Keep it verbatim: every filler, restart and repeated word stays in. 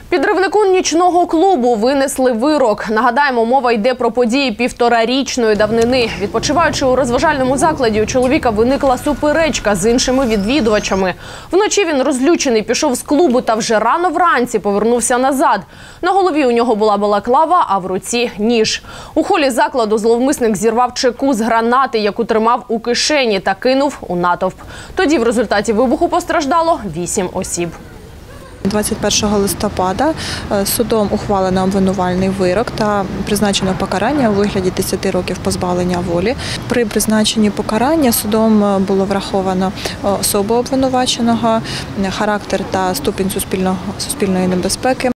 Підривнику нічного клубу винесли вирок. Нагадаємо, мова йде про події півторарічної давнини. Відпочиваючи у розважальному закладі, у чоловіка виникла суперечка з іншими відвідувачами. Вночі він розлючений пішов з клубу та вже рано вранці повернувся назад. На голові у нього була балаклава, а в руці – ніж. У холі закладу зловмисник зірвав чеку з гранати, яку тримав у кишені, та кинув у натовп. Тоді в результаті вибуху постраждало вісім осіб. двадцять першого листопада судом ухвалено обвинувальний вирок та призначено покарання у вигляді десяти років позбавлення волі. При призначенні покарання судом було враховано особу обвинуваченого, характер та ступінь суспільного, суспільної небезпеки.